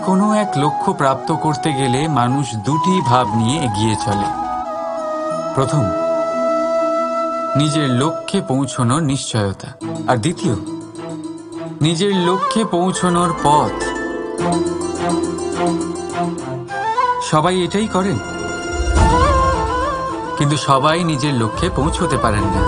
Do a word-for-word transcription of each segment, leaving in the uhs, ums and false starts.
কোনো এক লক্ষ্য প্রাপ্ত করতে গেলে মানুষ দুটি ভাব নিয়ে এগিয়ে চলে। প্রথম, নিজের লক্ষ্যে পৌঁছানোর নিশ্চয়তা, আর দ্বিতীয়, নিজের লক্ষ্যে পৌঁছানোর পথ। সবাই এটাই করেন, কিন্তু সবাই নিজের লক্ষ্যে পৌঁছতে পারেন না।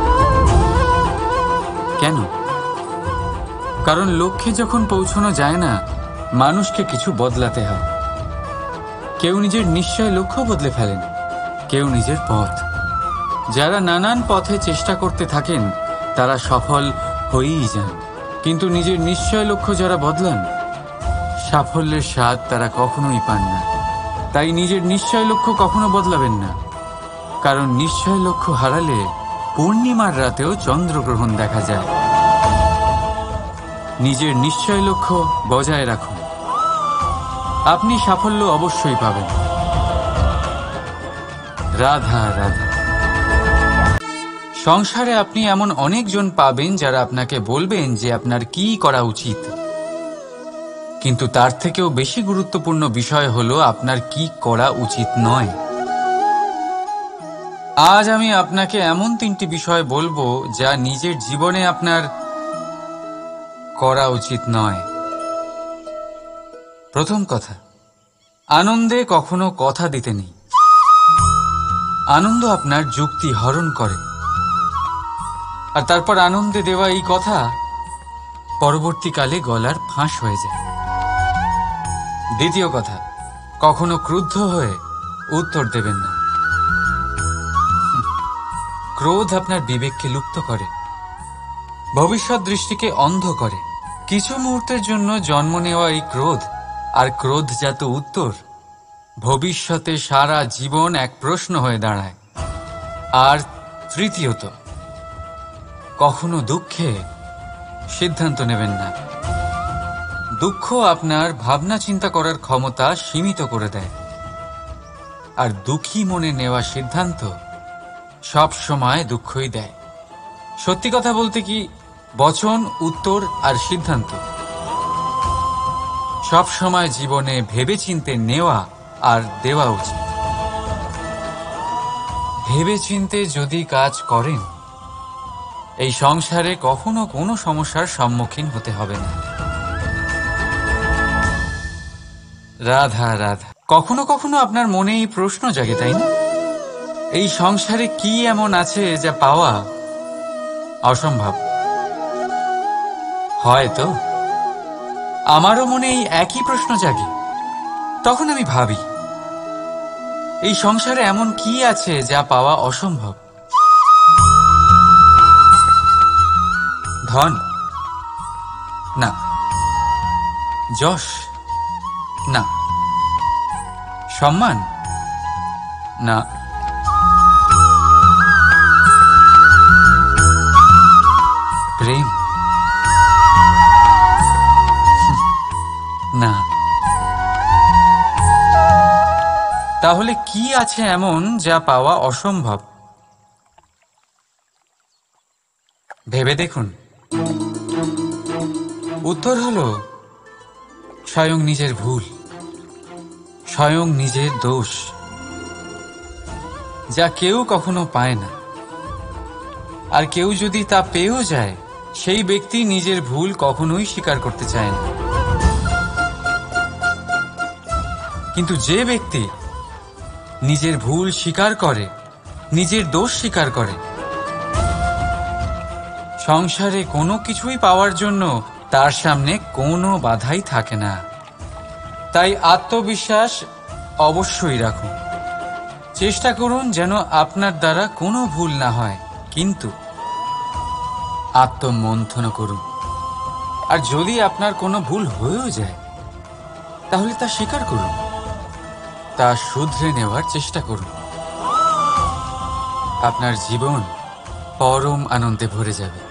কেন? কারণ লক্ষ্যে যখন পৌঁছানো যায় না, মানুষকে কিছু বদলাতে হয়। কেউ নিজের নিশ্চয় লক্ষ্য বদলে ফেলেন, কেউ নিজের পথ। যারা নানান পথে চেষ্টা করতে থাকেন তারা সফল হয়েই যান, কিন্তু নিজের নিশ্চয় লক্ষ্য যারা বদলান, সাফল্যের স্বাদ তারা কখনোই পান না। তাই নিজের নিশ্চয় লক্ষ্য কখনো বদলাবেন না, কারণ নিশ্চয় লক্ষ্য হারালে পূর্ণিমার রাতেও চন্দ্রগ্রহণ দেখা যায়। নিজের নিশ্চয় লক্ষ্য বজায় রাখুন, আপনি সাফল্য অবশ্যই পাবেন। রাধা রাধা। সংসারে আপনি এমন অনেকজন পাবেন যারা আপনাকে বলবেন যে আপনার কি করা উচিত, কিন্তু তার থেকেও বেশি গুরুত্বপূর্ণ বিষয় হলো আপনার কি করা উচিত নয়। আজ আমি আপনাকে এমন তিনটি বিষয় বলবো যা নিজের জীবনে আপনার করা উচিত নয়। প্রথম কথা, আনন্দে কখনো কথা দিতে নেই। আনন্দ আপনার যুক্তি হরণ করে, আর তারপর আনন্দে দেওয়া এই কথা পরবর্তীকালে গলার ফাঁস হয়ে যায়। দ্বিতীয় কথা, কখনো ক্রুদ্ধ হয়ে উত্তর দেবেন না। ক্রোধ আপনার বিবেককে লুপ্ত করে, ভবিষ্যৎ দৃষ্টিকে অন্ধ করে। কিছু মুহূর্তের জন্য জন্ম নেওয়া এই ক্রোধ আর ক্রোধজাত উত্তর ভবিষ্যতে সারা জীবন এক প্রশ্ন হয়ে দাঁড়ায়। আর তৃতীয়ত, কখনো দুঃখে সিদ্ধান্ত নেবেন না। দুঃখ আপনার ভাবনা চিন্তা করার ক্ষমতা সীমিত করে দেয়, আর দুঃখী মনে নেওয়া সিদ্ধান্ত সব সময় দুঃখই দেয়। সত্যি কথা বলতে কি, বচন, উত্তর আর সিদ্ধান্ত সব সময় জীবনে ভেবেচিন্তে নেওয়া আর দেওয়া উচিত। ভেবেচিন্তে যদি কাজ করেন, এই সংসারে কখনো কোনো সমস্যার সম্মুখীন হতে হবে না। রাধা রাধা। কখনো কখনো আপনার মনে এই প্রশ্ন জাগে, তাই না? এই সংসারে কি এমন আছে যা পাওয়া অসম্ভব? হয়তো আমারও মনে এই একই প্রশ্ন জাগে। তখন আমি ভাবি, এই সংসারে এমন কি আছে যা পাওয়া অসম্ভব? ধন? না। যশ? না। সম্মান? না। প্রেম? না। তাহলে কি আছে এমন যা পাওয়া অসম্ভব? ভেবে দেখুন। উত্তর হলো স্বয়ং নিজের ভুল, স্বয়ং নিজের দোষ, যা কেউ কখনো পায় না। আর কেউ যদি তা পেয়েও যায়, সেই ব্যক্তি নিজের ভুল কখনোই স্বীকার করতে চায় না। কিন্তু যে ব্যক্তি নিজের ভুল স্বীকার করে, নিজের দোষ স্বীকার করে, সংসারে কোনো কিছুই পাওয়ার জন্য তার সামনে কোনো বাধাই থাকে না। তাই আত্মবিশ্বাস অবশ্যই রাখুন। চেষ্টা করুন যেন আপনার দ্বারা কোনো ভুল না হয়, কিন্তু আত্মমন্থন করুন। আর যদি আপনার কোনো ভুল হয়েও যায়, তাহলে তা স্বীকার করুন, তা শুধরে নেওয়ার চেষ্টা করুন। আপনার জীবন পরম আনন্দে ভরে যাবে।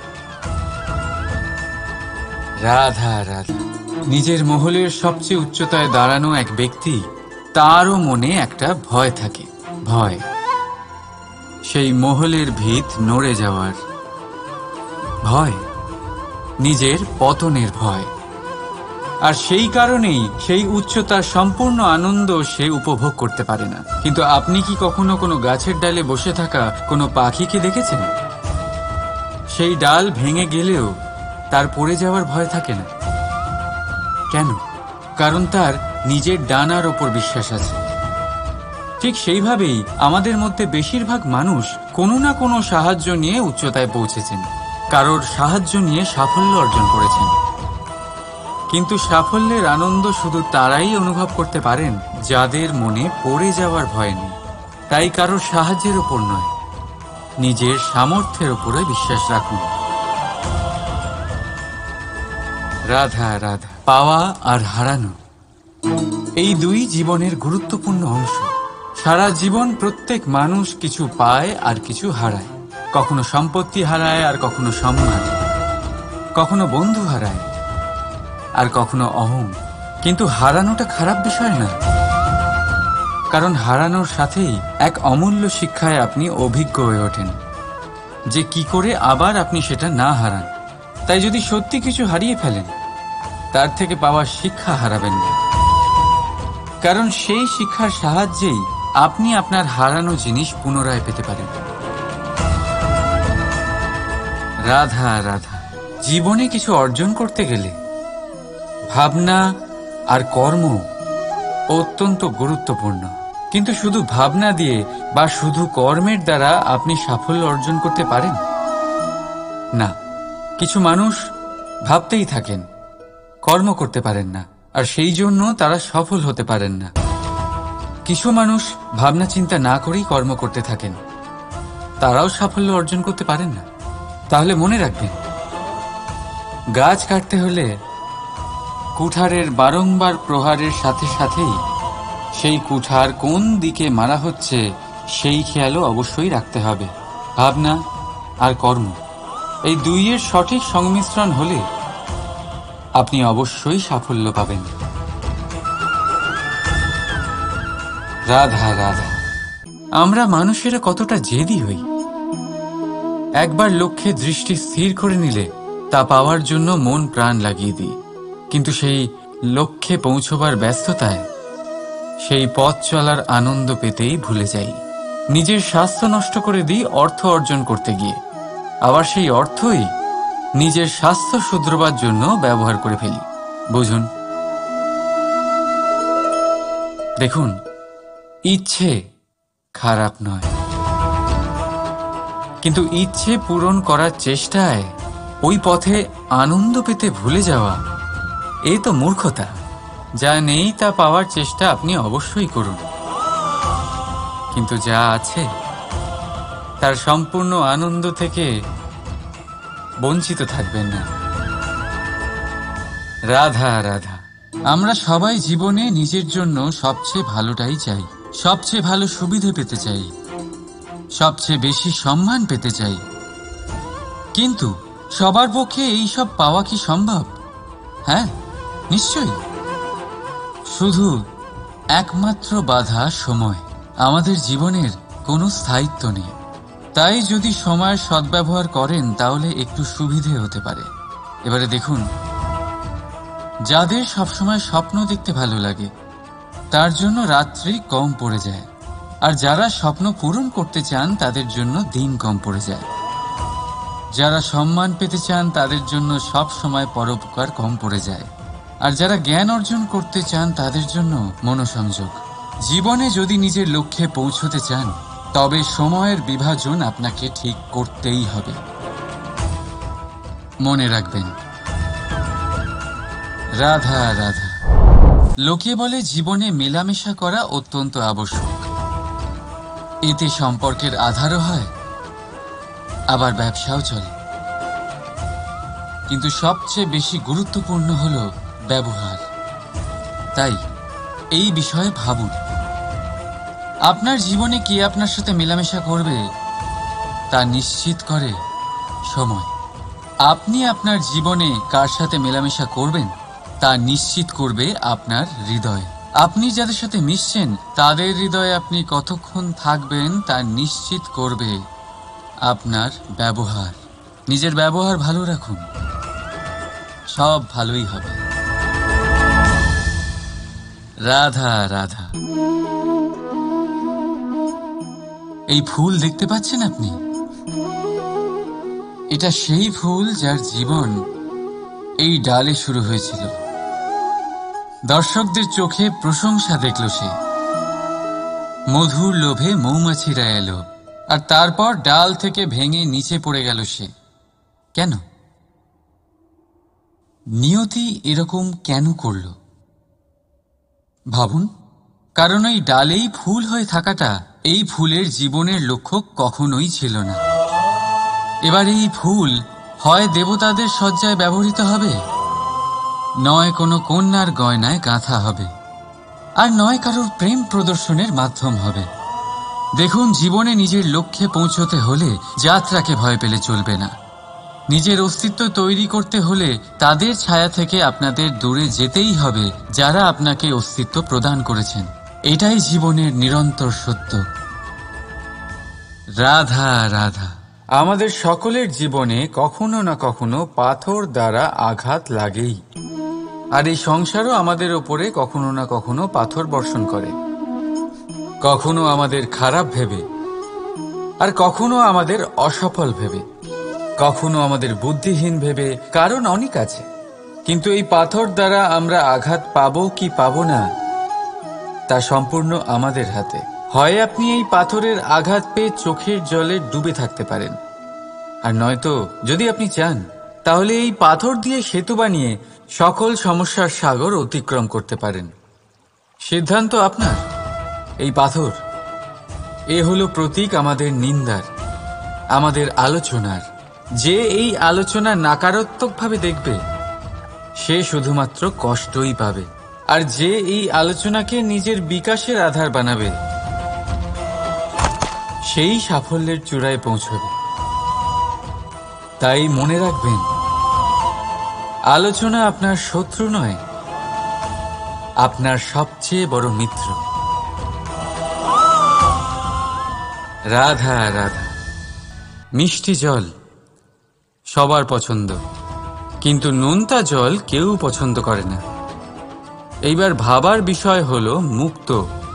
রাধা রাধা। নিজের মহলের সবচেয়ে উচ্চতায় দাঁড়ানো এক ব্যক্তি, তারও মনে একটা ভয় থাকে। ভয়, সেই মহলের ভিত নড়ে যাওয়ার ভয়, নিজের পতনের ভয়। আর সেই কারণেই সেই উচ্চতার সম্পূর্ণ আনন্দ সে উপভোগ করতে পারে না। কিন্তু আপনি কি কখনো কোনো গাছের ডালে বসে থাকা কোনো পাখিকে দেখেছেন? সেই ডাল ভেঙে গেলেও তার পড়ে যাওয়ার ভয় থাকে না। কেন? কারণ তার নিজের ডানার ওপর বিশ্বাস আছে। ঠিক সেইভাবেই আমাদের মধ্যে বেশিরভাগ মানুষ কোনো না কোনো সাহায্য নিয়ে উচ্চতায় পৌঁছেছেন, কারোর সাহায্য নিয়ে সাফল্য অর্জন করেছেন। কিন্তু সাফল্যের আনন্দ শুধু তারাই অনুভব করতে পারেন যাদের মনে পড়ে যাওয়ার ভয় নেই। তাই কারোর সাহায্যের ওপর নয়, নিজের সামর্থ্যের ওপরে বিশ্বাস রাখুন। রাধা রাধা। পাওয়া আর হারানো, এই দুই জীবনের গুরুত্বপূর্ণ অংশ। সারা জীবন প্রত্যেক মানুষ কিছু পায় আর কিছু হারায়। কখনো সম্পত্তি হারায় আর কখনো সম্মান, কখনো বন্ধু হারায় আর কখনো অহং। কিন্তু হারানোটা খারাপ বিষয় না, কারণ হারানোর সাথেই এক অমূল্য শিক্ষায় আপনি অভিজ্ঞ হয়ে ওঠেন যে কি করে আবার আপনি সেটা না হারান। তাই যদি সত্যি কিছু হারিয়ে ফেলেন, তার থেকে পাওয়া শিক্ষা হারাবেন না, কারণ সেই শিক্ষার সাহায্যেই আপনি আপনার হারানো জিনিস পুনরায় পেতে পারেন। রাধা রাধা। জীবনে কিছু অর্জন করতে গেলে ভাবনা আর কর্ম অত্যন্ত গুরুত্বপূর্ণ। কিন্তু শুধু ভাবনা দিয়ে বা শুধু কর্মের দ্বারা আপনি সাফল্য অর্জন করতে পারেন না। কিছু মানুষ ভাবতেই থাকেন, কর্ম করতে পারেন না, আর সেই জন্য তারা সফল হতে পারেন না। কিছু মানুষ ভাবনা চিন্তা না করেই কর্ম করতে থাকেন, তারাও সাফল্য অর্জন করতে পারেন না। তাহলে মনে রাখবেন, গাছ কাটতে হলে কুঠারের বারংবার প্রহারের সাথে সাথেই সেই কুঠার কোন দিকে মারা হচ্ছে সেই খেয়ালও অবশ্যই রাখতে হবে। ভাবনা আর কর্ম, এই দুইয়ের সঠিক সংমিশ্রণ হলে আপনি অবশ্যই সাফল্য পাবেন। রাধা রাধা। আমরা মানুষেরা কতটা জেদি হই। একবার লক্ষ্যে দৃষ্টি স্থির করে নিলে তা পাওয়ার জন্য মন প্রাণ লাগিয়ে দিই, কিন্তু সেই লক্ষ্যে পৌঁছবার ব্যস্ততায় সেই পথ চলার আনন্দ পেতেই ভুলে যাই। নিজের স্বাস্থ্য নষ্ট করে দিই অর্থ অর্জন করতে গিয়ে, আবার সেই অর্থই নিজের স্বাস্থ্য শুধরবার জন্য ব্যবহার করে ফেলি। বুঝুন, দেখুন, ইচ্ছে খারাপ নয়, কিন্তু ইচ্ছে পূরণ করার চেষ্টায় ওই পথে আনন্দ পেতে ভুলে যাওয়া, এ তো মূর্খতা। যা নেই তা পাওয়ার চেষ্টা আপনি অবশ্যই করুন, কিন্তু যা আছে তার সম্পূর্ণ আনন্দ থেকে বঞ্চিত থাকবেন না। রাধা রাধা। আমরা সবাই জীবনে নিজের জন্য সবচেয়ে ভালোটাই চাই, সবচেয়ে ভালো সুবিধে পেতে চাই, সবচেয়ে বেশি সম্মান পেতে চাই। কিন্তু সবার পক্ষে এই সব পাওয়া কি সম্ভব? হ্যাঁ, নিশ্চয়ই। শুধু একমাত্র বাধা সময়। আমাদের জীবনের কোনো স্থায়িত্ব নেই, তাই যদি সময়ের সদ্ব্যবহার করেন তাহলে একটু সুবিধে হতে পারে। এবারে দেখুন, যাদের সবসময় স্বপ্ন দেখতে ভালো লাগে তার জন্য রাত্রি কম পড়ে যায়, আর যারা স্বপ্ন পূরণ করতে চান তাদের জন্য দিন কম পড়ে যায়। যারা সম্মান পেতে চান তাদের জন্য সব সময় পরোপকার কম পড়ে যায়, আর যারা জ্ঞান অর্জন করতে চান তাদের জন্য মনোসংযোগ। জীবনে যদি নিজের লক্ষ্যে পৌঁছতে চান তবে সময়ের বিভাজন আপনাকে ঠিক করতেই হবে। মনে রাখবেন। রাধা রাধা। লোকে বলে জীবনে মেলামেশা করা অত্যন্ত আবশ্যক, এতে সম্পর্কের আধারও হয়, আবার ব্যবসাও চলে। কিন্তু সবচেয়ে বেশি গুরুত্বপূর্ণ হলো ব্যবহার। তাই এই বিষয়ে ভাবুন, আপনার জীবনে কে আপনার সাথে মেলামেশা করবে তা নিশ্চিত করে সময়। আপনি আপনার জীবনে কার সাথে মেলামেশা করবেন তা নিশ্চিত করবে আপনার হৃদয়। আপনি যাদের সাথে মিশছেন তাদের হৃদয়ে আপনি কতক্ষণ থাকবেন তা নিশ্চিত করবে আপনার ব্যবহার। নিজের ব্যবহার ভালো রাখুন, সব ভালোই হবে। রাধা রাধা। এই ফুল দেখতে পাচ্ছেন আপনি? এটা সেই ফুল যার জীবন এই ডালে শুরু হয়েছিল। দর্শকদের চোখে প্রশংসা দেখল সে, মধুর লোভে মৌমাছিরা এলো, আর তারপর ডাল থেকে ভেঙে নিচে পড়ে গেল সে। কেন? নিয়তি এরকম কেন করল ভাবুন। কারণ এই ডালেই ফুল হয়ে থাকাটা এই ফুলের জীবনের লক্ষ্য কখনোই ছিল না। এবার এই ফুল হয় দেবতাদের সজ্জায় ব্যবহৃত হবে, নয় কোনো কন্যার গয়নায় গাঁথা হবে, আর নয় কারোর প্রেম প্রদর্শনের মাধ্যম হবে। দেখুন, জীবনে নিজের লক্ষ্যে পৌঁছতে হলে যাত্রাকে ভয় পেলে চলবে না। নিজের অস্তিত্ব তৈরি করতে হলে তাদের ছায়া থেকে আপনাদের দূরে যেতেই হবে যারা আপনাকে অস্তিত্ব প্রদান করেছেন। এটাই জীবনের নিরন্তর সত্য। রাধা রাধা। আমাদের সকলের জীবনে কখনো না কখনো পাথর দ্বারা আঘাত লাগেই, আর এই সংসারও আমাদের ওপরে কখনো না কখনো পাথর বর্ষণ করে, কখনো আমাদের খারাপ ভেবে, আর কখনো আমাদের অসফল ভেবে, কখনো আমাদের বুদ্ধিহীন ভেবে। কারণ অনেক আছে, কিন্তু এই পাথর দ্বারা আমরা আঘাত পাবো কি পাবো না তা সম্পূর্ণ আমাদের হাতে। হয় আপনি এই পাথরের আঘাত পেয়ে চোখের জলে ডুবে থাকতে পারেন, আর নয়তো যদি আপনি চান তাহলে এই পাথর দিয়ে সেতু বানিয়ে সকল সমস্যার সাগর অতিক্রম করতে পারেন। সিদ্ধান্ত আপনার। এই পাথর এ হলো প্রতীক আমাদের নিন্দার, আমাদের আলোচনার। যে এই আলোচনা নাকারাত্মকভাবে দেখবে সে শুধুমাত্র কষ্টই পাবে, আর যে এই আলোচনাকে নিজের বিকাশের আধার বানাবে সেই সাফল্যের চূড়ায় পৌঁছবে। তাই মনে রাখবেন, আলোচনা আপনার শত্রু নয়, আপনার সবচেয়ে বড় মিত্র। রাধা রাধা। মিষ্টি জল সবার পছন্দ, কিন্তু নোনতা জল কেউ পছন্দ করে না। এইবার ভাবার বিষয় হলো মুক্তো,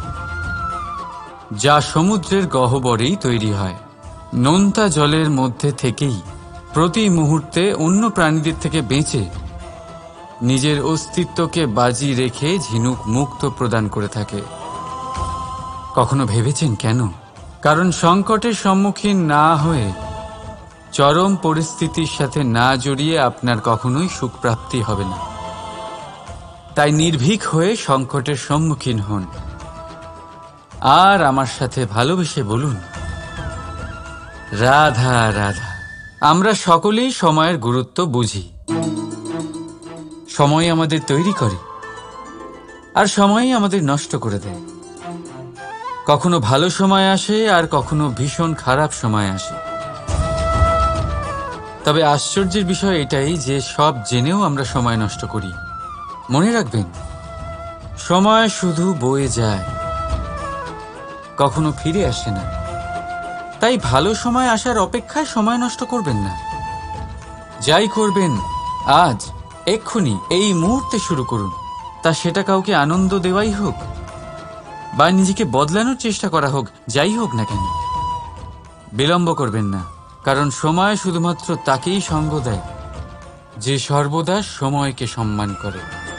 যা সমুদ্রের গহ্বরেই তৈরি হয়। নোনতা জলের মধ্যে থেকেই প্রতি মুহূর্তে অন্য প্রাণীদের থেকে বেঁচে নিজের অস্তিত্বকে বাজি রেখে ঝিনুক মুক্ত প্রদান করে থাকে। কখনো ভেবেছেন কেন? কারণ সংকটের সম্মুখীন না হয়ে, চরম পরিস্থিতির সাথে না জড়িয়ে আপনার কখনোই সুখ প্রাপ্তি হবে না। তাই নির্ভীক হয়ে সংকটের সম্মুখীন হন, আর আমার সাথে ভালোবেসে বলুন, রাধা রাধা। আমরা সকলেই সময়ের গুরুত্ব বুঝি। সময় আমাদের তৈরি করে, আর সময়ই আমাদের নষ্ট করে দেয়। কখনো ভালো সময় আসে, আর কখনো ভীষণ খারাপ সময় আসে। তবে আশ্চর্যের বিষয় এটাই যে সব জেনেও আমরা সময় নষ্ট করি। মনে রাখবেন, সময় শুধু বয়ে যায়, কখনো ফিরে আসে না। তাই ভালো সময় আসার অপেক্ষায় সময় নষ্ট করবেন না। যাই করবেন আজ, এক্ষুনি, এই মুহূর্তে শুরু করুন। তা সেটা কাউকে আনন্দ দেওয়াই হোক, বা নিজেকে বদলানোর চেষ্টা করা হোক, যাই হোক না কেন, বিলম্ব করবেন না। কারণ সময় শুধুমাত্র তাকেই সঙ্গ দেয় যে সর্বদা সময়কে সম্মান করে।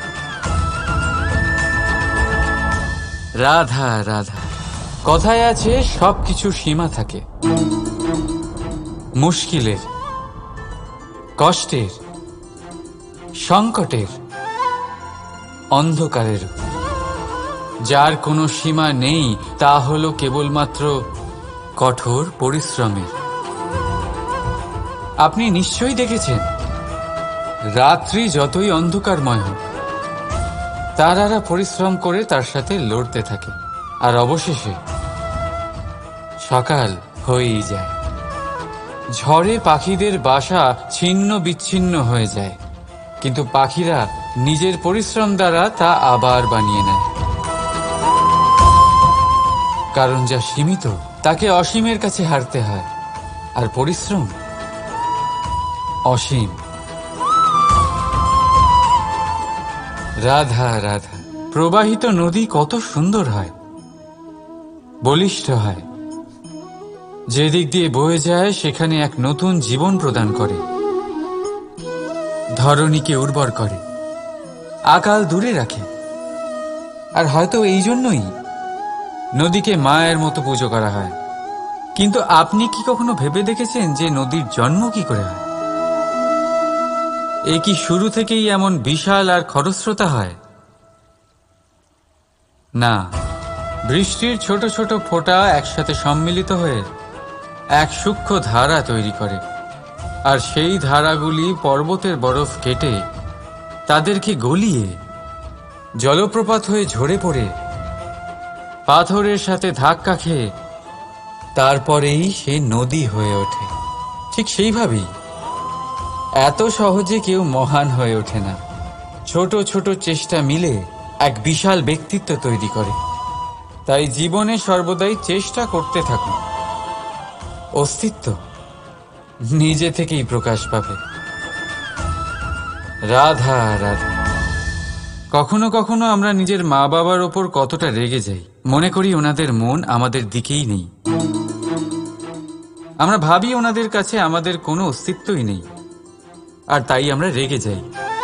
রাধা রাধা। কথায় আছে, সবকিছু সীমা থাকে, মুশকিলের, কষ্টের, সংকটের, অন্ধকারের। যার কোনো সীমা নেই তা হলো কেবলমাত্র কঠোর পরিশ্রমের। আপনি নিশ্চয়ই দেখেছেন, রাত্রি যতই অন্ধকারময় হোক, তারারা পরিশ্রম করে তার সাথে লড়তে থাকে, আর অবশেষে সকাল হয়েই যায়। ঝড়ে পাখিদের বাসা ছিন্ন বিচ্ছিন্ন হয়ে যায়, কিন্তু পাখিরা নিজের পরিশ্রম দ্বারা তা আবার বানিয়ে নেয়। কারণ যা সীমিত তাকে অসীমের কাছে হারতে হয়, আর পরিশ্রম অসীম। রাধা রাধা। প্রবাহিত নদী কত সুন্দর হয়, বলিষ্ঠ হয়। যেদিক দিয়ে বয়ে যায় সেখানে এক নতুন জীবন প্রদান করে, ধরণীকে উর্বর করে, আকাল দূরে রাখে। আর হয়তো এই জন্যই নদীকে মায়ের মতো পুজো করা হয়। কিন্তু আপনি কি কখনো ভেবে দেখেছেন যে নদীর জন্ম কি করে হয়? এ কি শুরু থেকেই এমন বিশাল আর খরস্রোতা হয়? না, বৃষ্টির ছোট ছোট ফোঁটা একসাথে সম্মিলিত হয়ে এক সূক্ষ্ম ধারা তৈরি করে, আর সেই ধারাগুলি পর্বতের বরফ কেটে তাদেরকে গলিয়ে জলপ্রপাত হয়ে ঝরে পড়ে পাথরের সাথে ধাক্কা খেয়ে তারপরেই সে নদী হয়ে ওঠে। ঠিক সেইভাবেই এত সহজে কেউ মহান হয়ে ওঠে না। ছোট ছোট চেষ্টা মিলে এক বিশাল ব্যক্তিত্ব তৈরি করে। তাই জীবনে সর্বদাই চেষ্টা করতে থাকুন। অস্তিত্ব নিজে থেকেই প্রকাশ পাবে। রাধা রাধা। কখনো কখনো আমরা নিজের মা বাবার ওপর কতটা রেগে যাই, মনে করি ওনাদের মন আমাদের দিকেই নেই। আমরা ভাবি ওনাদের কাছে আমাদের কোনো অস্তিত্বই নেই, আর তাই আমরা রেগে যাই।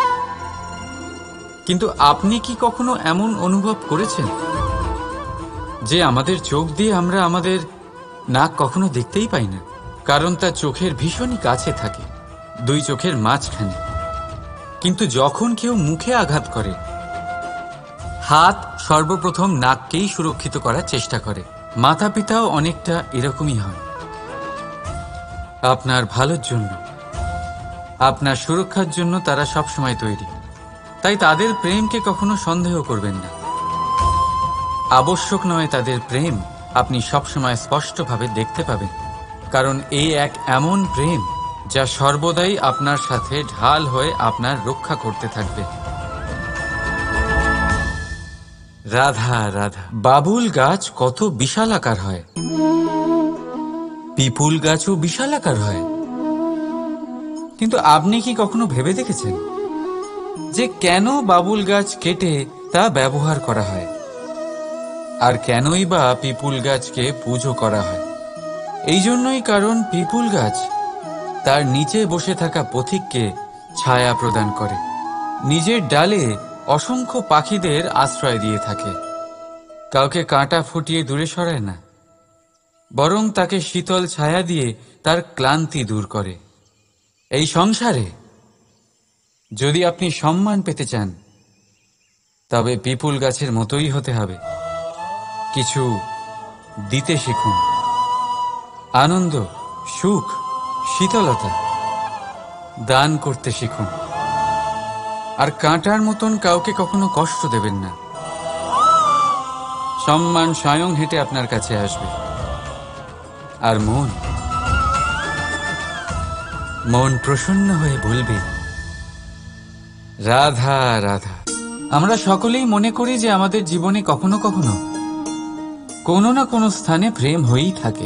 কিন্তু আপনি কি কখনো এমন অনুভব করেছেন যে আমাদের চোখ দিয়ে আমরা আমাদের নাক কখনো দেখতেই পাই না, কারণ তা চোখের ভীষণই কাছে থাকে, দুই চোখের মাঝখানে। কিন্তু যখন কেউ মুখে আঘাত করে, হাত সর্বপ্রথম নাককেই সুরক্ষিত করার চেষ্টা করে। মাতা পিতাও অনেকটা এরকমই হয়। আপনার ভালোর জন্য, আপনার সুরক্ষার জন্য তারা সবসময় তৈরি। তাই তাদের প্রেমকে কখনো সন্দেহ করবেন না। আবশ্যক নয় তাদের প্রেম আপনি সবসময় স্পষ্টভাবে দেখতে পাবেন, কারণ এই এক এমন প্রেম যা সর্বদাই আপনার সাথে ঢাল হয়ে আপনার রক্ষা করতে থাকবে। রাধা রাধা। বাবুল গাছ কত বিশাল আকার হয়, পিপুল গাছও বিশাল আকার হয়। কিন্তু আপনি কি কখনো ভেবে দেখেছেন যে কেন বাবুল গাছ কেটে তা ব্যবহার করা হয়, আর কেনই বা পিপুল গাছকে পুজো করা হয়? এই জন্যই, কারণ পিপুল গাছ তার নিচে বসে থাকা পথিককে ছায়া প্রদান করে, নিজের ডালে অসংখ্য পাখিদের আশ্রয় দিয়ে থাকে, কাউকে কাঁটা ফুটিয়ে দূরে সরায় না, বরং তাকে শীতল ছায়া দিয়ে তার ক্লান্তি দূর করে। এই সংসারে যদি আপনি সম্মান পেতে চান, তবে পিপুল গাছের মতোই হতে হবে। কিছু দিতে শিখুন, আনন্দ, সুখ, শীতলতা দান করতে শিখুন। আর কাঁটার মতন কাউকে কখনো কষ্ট দেবেন না। সম্মান স্বয়ং হেঁটে আপনার কাছে আসবে। আর মন মন প্রসন্ন হয়ে বলবে রাধা রাধা। আমরা সকলেই মনে করি যে আমাদের জীবনে কখনো কখনো কোনো না কোনো স্থানে প্রেম হয়েই থাকে।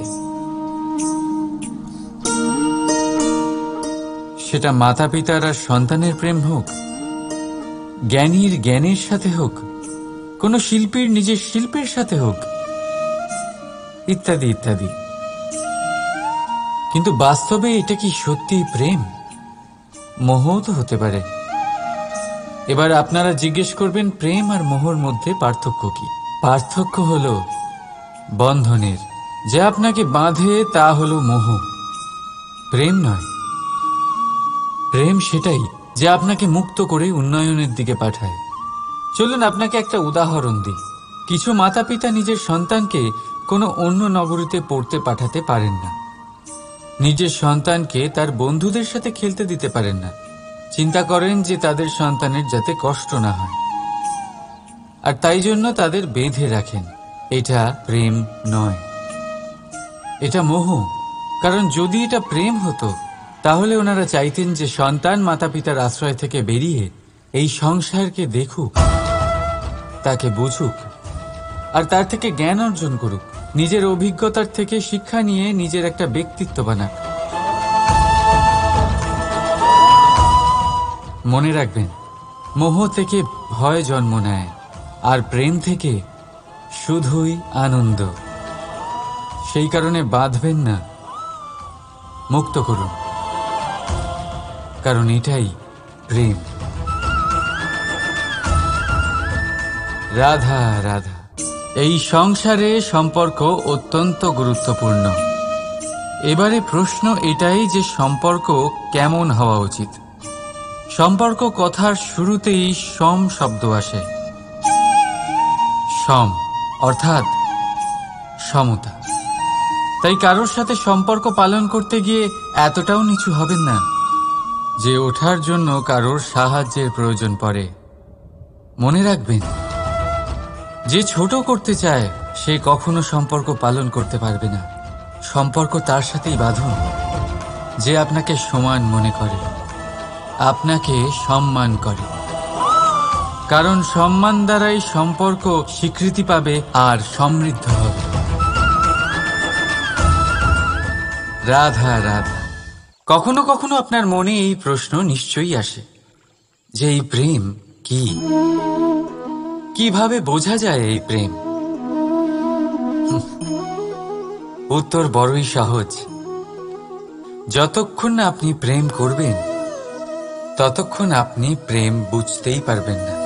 সেটা মাতা পিতার আর সন্তানের প্রেম হোক, জ্ঞানীর জ্ঞানের সাথে হোক, কোনো শিল্পীর নিজের শিল্পের সাথে হোক, ইত্যাদি ইত্যাদি। কিন্তু বাস্তবে এটা কি সত্যি প্রেম? মোহও তো হতে পারে। এবার আপনারা জিজ্ঞেস করবেন, প্রেম আর মোহর মধ্যে পার্থক্য কি? পার্থক্য হলো বন্ধনের। যে আপনাকে বাঁধে তা হলো মোহ, প্রেম নয়। প্রেম সেটাই যে আপনাকে মুক্ত করে উন্নয়নের দিকে পাঠায়। চলুন আপনাকে একটা উদাহরণ দিই। কিছু মাতা পিতা নিজের সন্তানকে কোনো অন্য নগরীতে পড়তে পাঠাতে পারেন না, নিজের সন্তানকে তার বন্ধুদের সাথে খেলতে দিতে পারেন না। চিন্তা করেন যে তাদের সন্তানের যাতে কষ্ট না হয়, আর তাই জন্য তাদের বেঁধে রাখেন। এটা প্রেম নয়, এটা মোহ। কারণ যদি এটা প্রেম হতো, তাহলে ওনারা চাইতেন যে সন্তান মাতা পিতার আশ্রয় থেকে বেরিয়ে এই সংসারকে দেখুক, তাকে বুঝুক, আর তার থেকে জ্ঞান অর্জন করুক, নিজের অভিজ্ঞতার থেকে শিক্ষা নিয়ে নিজের একটা ব্যক্তিত্ব বানাক। মনে রাখবেন, মোহ থেকে ভয় জন্ম নেয়, আর প্রেম থেকে শুধুই আনন্দ। সেই কারণে বাঁধবেন না, মুক্ত করুন, কারণ এটাই প্রেম। রাধা রাধা। এই সংসারে সম্পর্ক অত্যন্ত গুরুত্বপূর্ণ। এবারে প্রশ্ন এটাই যে সম্পর্ক কেমন হওয়া উচিত। সম্পর্ক কথার শুরুতেই সম শব্দ আসে। সম অর্থাৎ সমতা। তাই কারোর সাথে সম্পর্ক পালন করতে গিয়ে এতটাও নিচু হবেন না যে ওঠার জন্য কারোর সাহায্যের প্রয়োজন পড়ে। মনে রাখবেন, যে ছোট করতে চায় সে কখনো সম্পর্ক পালন করতে পারবে না। সম্পর্ক তার সাথেই বাঁধুন যে আপনাকে সমান মনে করে, আপনাকে সম্মান করে, কারণ সম্মান দ্বারাই সম্পর্ক স্বীকৃতি পাবে আর সমৃদ্ধ হবে। রাধা রাধা। কখনো কখনো আপনার মনে এই প্রশ্ন নিশ্চয়ই আসে যে এই প্রেম কি, কিভাবে বোঝা যায় এই প্রেম? উত্তর বড়ই সহজ। যতক্ষণ না আপনি প্রেম করবেন ততক্ষণ আপনি প্রেম বুঝতেই পারবেন না।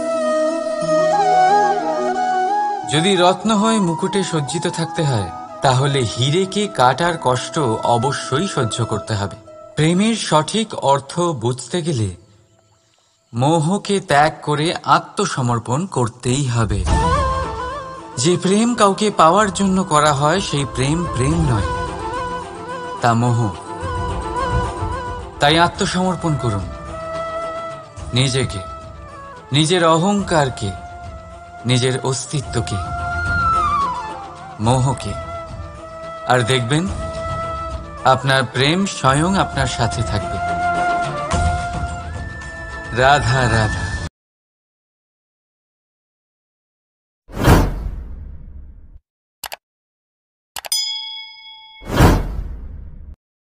যদি রত্ন হয়ে মুকুটে সজ্জিত থাকতে হয় তাহলে হীরেকে কাটার কষ্ট অবশ্যই সহ্য করতে হবে। প্রেমের সঠিক অর্থ বুঝতে গেলে মোহকে ত্যাগ করে আত্মসমর্পণ করতেই হবে। যে প্রেম কাউকে পাওয়ার জন্য করা হয় সেই প্রেম প্রেম নয়, তা মোহ। তাই আত্মসমর্পণ করুন নিজেকে, নিজের অহংকারকে, নিজের অস্তিত্বকে, মোহকে, আর দেখবেন আপনার প্রেম স্বয়ং আপনার সাথে থাকবে। রাধা রাধা।